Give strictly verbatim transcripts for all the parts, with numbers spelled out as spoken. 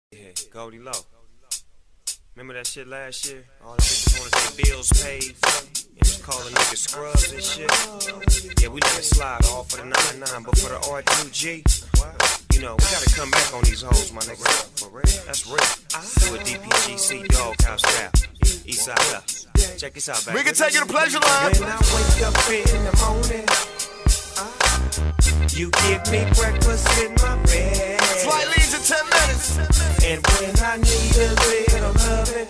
Yeah, Goldie Low. Remember that shit last year? All the bitches wanted their bills paid. It was calling niggas scrubs and shit. Yeah, we let it slide all for the nine nine, but for the R two G, you know, we gotta come back on these hoes, my nigga. For real, that's real. Do a D P G C Doghouse style. East side up. Check this out, baby. We can take you to pleasure line. When I wake up in the morning, you give me breakfast in my bed. Flight leaves in ten minutes. And when I need a little loving,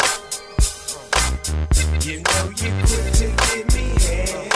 you know you quick to give me head.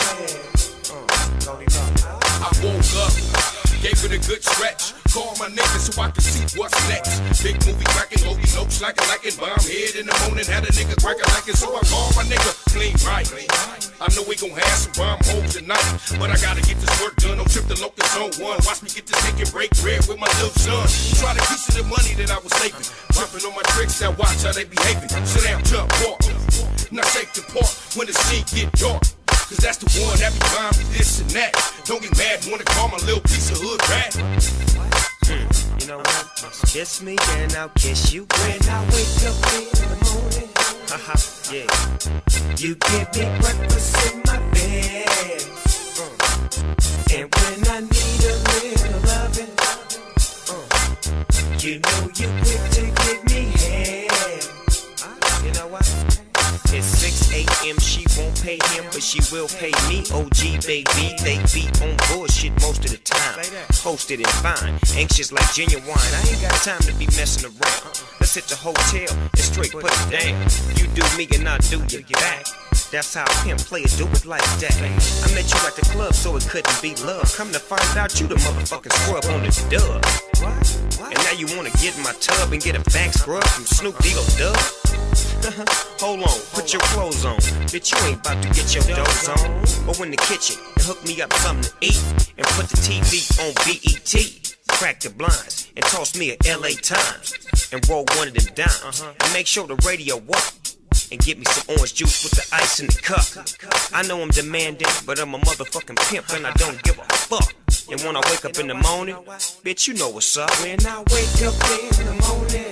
I woke up, gave it a good stretch. Call my niggas so I can see what's next. Big movie cracking, Logie Low slacking like it. Bomb head in the morning, had a nigga cracking like it. So I call my nigga clean right. I know we gon' have some bomb holes tonight, but I gotta get this work done. Don't trip the locust on one. Watch me get this take and break bread with my little son. Try to piece of the money that I was saving. Jumping on my tricks, now watch how they behaving. Sit down, jump, walk. Now take the park when the scene get dark. Cause that's the one that be buying me this and that. Don't get mad, wanna call my little piece of hood rat. Mm, you know what? Kiss me and I'll kiss you when I wake up in the morning. Haha, yeah. You give me breakfast in my bed. Uh. And when I need a little loving, uh. you know you quick to give me head. Uh, you know what? It's six A M, she won't pay him, but she will pay me. O G baby, they be on bullshit most of the time. Posted and fine, anxious like genuine. I ain't got time to be messing around. Let's hit the hotel and straight put it down. You do me and I do you back. That's how pimp players do it like that. I met you at the club, so it couldn't be love. Come to find out you the motherfucking scrub on the dub. And now you wanna get in my tub and get a back scrub from Snoop D-O Dub? Hold on, put your clothes on. Bitch, you ain't about to get your doze on. Go in the kitchen and hook me up something to eat. And put the T V on B E T. Crack the blinds and toss me a L A Times. And roll one of them dimes. And make sure the radio up. And get me some orange juice with the ice in the cup. I know I'm demanding, but I'm a motherfucking pimp and I don't give a fuck. And when I wake up in the morning, bitch, you know what's up. When I wake up in the morning,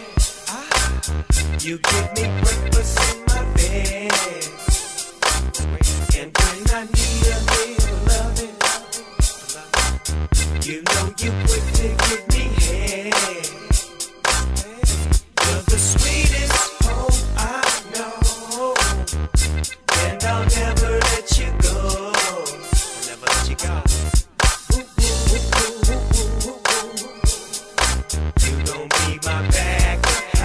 you give me breakfast in my bed. And when I need a little loving, you know you quick to give me head. You're the sweetest hoe I know, and I'll never let you go. I'll never let you go. You gon' be my backup.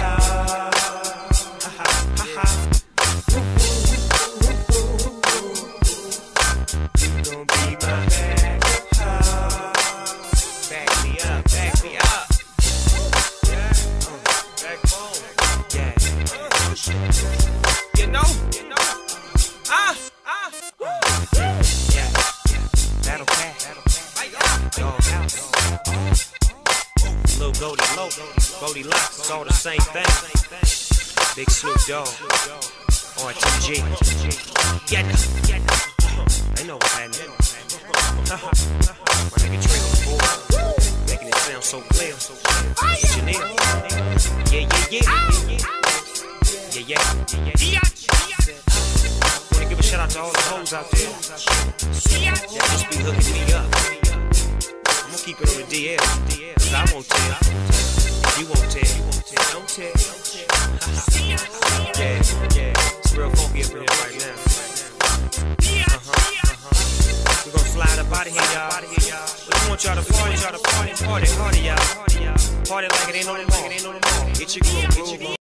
You know, you know, ah, ah, yeah, yeah, Battle Cat, Doghouse, Lil Goldie Low, Goldie Locks, it's all the same thing. Big Snoop Dogg, R two G, yeah, they know what's happening. My nigga Trey on the board, making it sound so clear. Engineer, yeah, yeah, yeah. Yeah, yeah, yeah, yeah. Wanna give a shout out to all the hoes out there. Yeah, just be hooking me up. I'm gonna keep it on the D L, cause I won't tell. You won't tell. Don't tell. Yeah, yeah. It's real funky up in here right now. Uh-huh, uh-huh. We're gonna slide up out of here, y'all. We want y'all to party, y'all to party, party, party, y'all. Party like it ain't no tomorrow. Get your groove, groove.